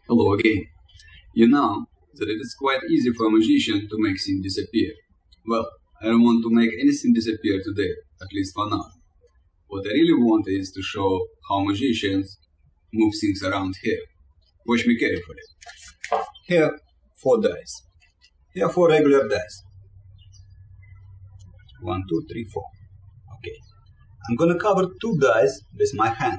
Hello again. You know that it is quite easy for a magician to make things disappear. Well, I don't want to make anything disappear today, at least for now. What I really want is to show how magicians move things around here. Watch me carefully. Here, 4 dice. Here, 4 regular dice. 1, 2, 3, 4. Okay. I'm gonna cover 2 dice with my hand.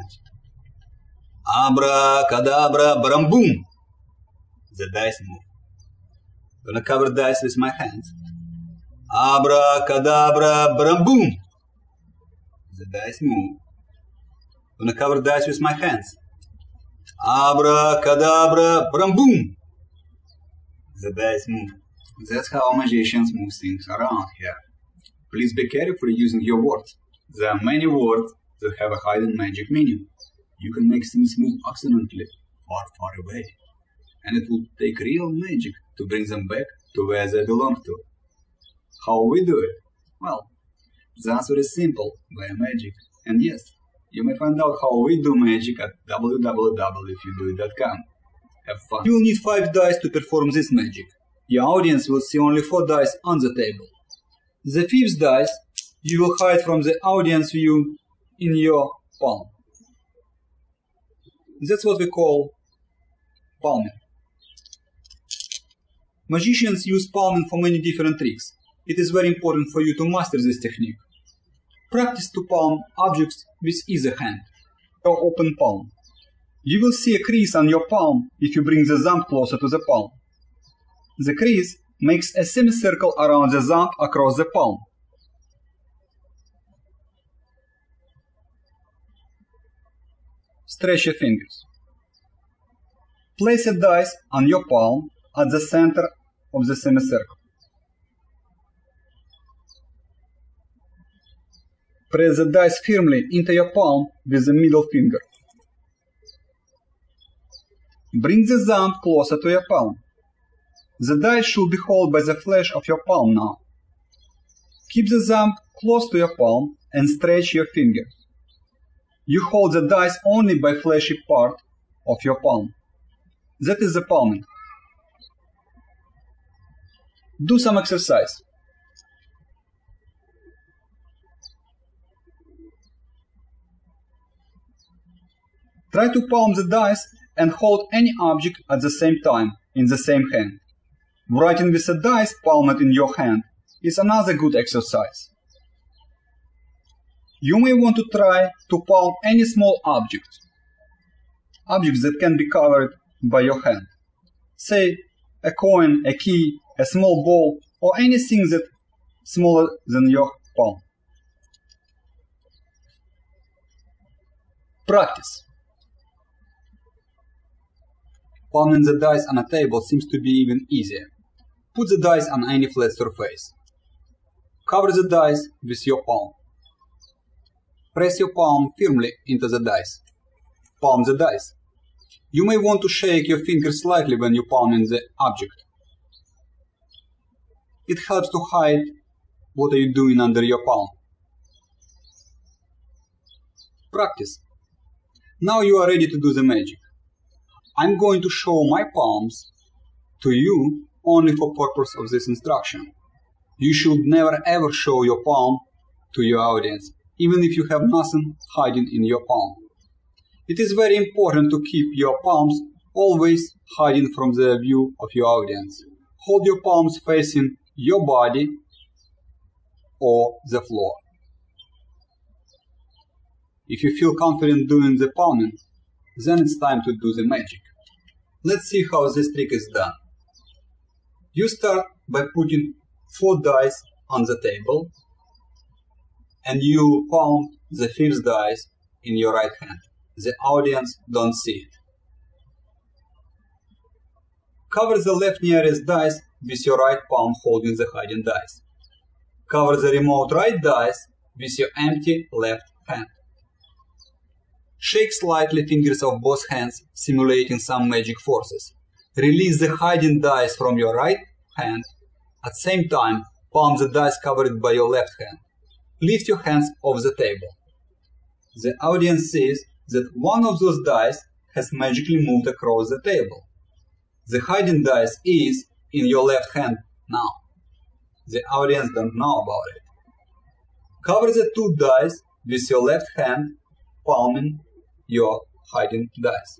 Abracadabra, baram-boom! The dice move. Gonna cover dice with my hand. Abracadabra, baram-boom! The dice move. Gonna cover dice with my hands. Abracadabra, baram-boom! The dice move. That's how magicians move things around here. Please be careful using your words. There are many words that have a hidden magic meaning. You can make things move accidentally, far, far away. And it will take real magic to bring them back to where they belong to. How we do it? Well, the answer is simple, via magic. And yes, you may find out how we do magic at www.ifyoudoit.com. Have fun. You will need 5 dice to perform this magic. Your audience will see only 4 dice on the table. The 5th dice you will hide from the audience view in your palm. That's what we call palming. Magicians use palming for many different tricks. It is very important for you to master this technique. Practice to palm objects with either hand, or open palm. You will see a crease on your palm if you bring the thumb closer to the palm. The crease makes a semicircle around the thumb across the palm. Stretch your fingers. Place a dice on your palm at the center of the semicircle. Press the dice firmly into your palm with the middle finger. Bring the thumb closer to your palm. The dice should be held by the flesh of your palm now. Keep the thumb close to your palm and stretch your fingers. You hold the dice only by fleshy part of your palm. That is the palming. Do some exercise. Try to palm the dice and hold any object at the same time in the same hand. Writing with a dice palmed in your hand is another good exercise. You may want to try to palm any small objects that can be covered by your hand. Say a coin, a key, a small ball, or anything that's smaller than your palm. Practice. Palming the dice on a table seems to be even easier. Put the dice on any flat surface. Cover the dice with your palm. Press your palm firmly into the dice. Palm the dice. You may want to shake your fingers slightly when you palming the object. It helps to hide what are you doing under your palm. Practice. Now you are ready to do the magic. I'm going to show my palms to you only for purpose of this instruction. You should never ever show your palm to your audience, even if you have nothing hiding in your palm. It is very important to keep your palms always hiding from the view of your audience. Hold your palms facing your body or the floor. If you feel confident doing the palming, then it's time to do the magic. Let's see how this trick is done. You start by putting 4 dice on the table, and you palm the 5th dice in your right hand. The audience don't see it. Cover the left nearest dice with your right palm holding the hiding dice. Cover the remote right dice with your empty left hand. Shake slightly fingers of both hands, simulating some magic forces. Release the hiding dice from your right hand. At the same time, palm the dice covered by your left hand. Lift your hands off the table. The audience sees that one of those dice has magically moved across the table. The hiding dice is in your left hand now. The audience don't know about it. Cover the 2 dice with your left hand, palming your hiding dice.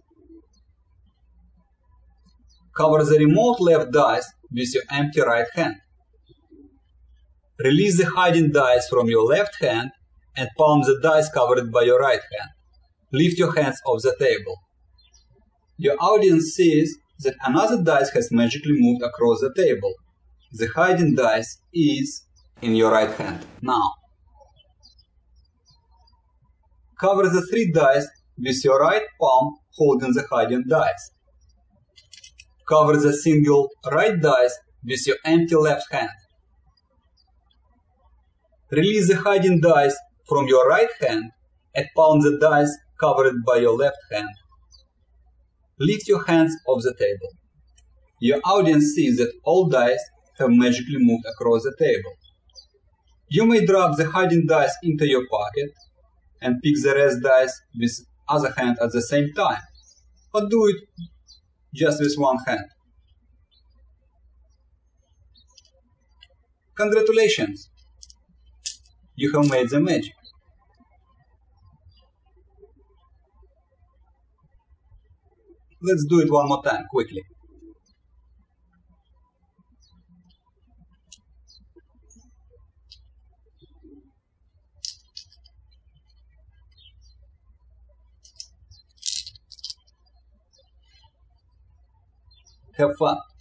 Cover the remote left dice with your empty right hand. Release the hiding dice from your left hand and palm the dice covered by your right hand. Lift your hands off the table. Your audience sees that another dice has magically moved across the table. The hiding dice is in your right hand now. Cover the 3 dice with your right palm holding the hiding dice. Cover the single right dice with your empty left hand. Release the hiding dice from your right hand and palm the dice covered by your left hand. Lift your hands off the table. Your audience sees that all dice have magically moved across the table. You may drop the hiding dice into your pocket and pick the rest dice with other hand at the same time, or do it just with one hand. Congratulations! You have made the magic. Let's do it one more time, quickly. Have fun.